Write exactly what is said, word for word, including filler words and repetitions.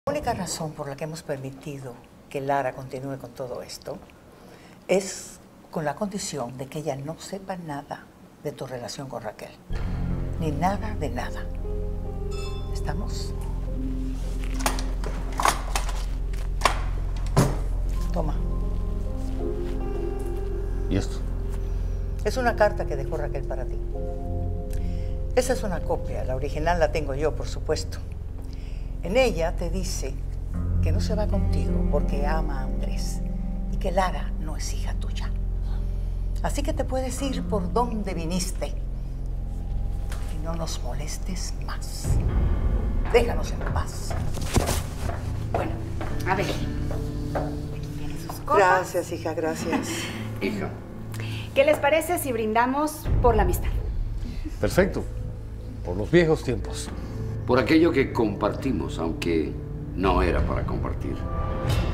La única razón por la que hemos permitido que Lara continúe con todo esto es con la condición de que ella no sepa nada de tu relación con Raquel. Ni nada de nada. ¿Estamos? Toma. ¿Y esto? Es una carta que dejó Raquel para ti. Esa es una copia, la original la tengo yo, por supuesto. En ella te dice que no se va contigo porque ama a Andrés y que Lara no es hija tuya. Así que te puedes ir por donde viniste y no nos molestes más. Déjanos en paz. Bueno, a ver. Aquí tienen sus copas. Gracias, hija, gracias. Hija. ¿Qué les parece si brindamos por la amistad? Perfecto. Por los viejos tiempos. Por aquello que compartimos, aunque no era para compartir.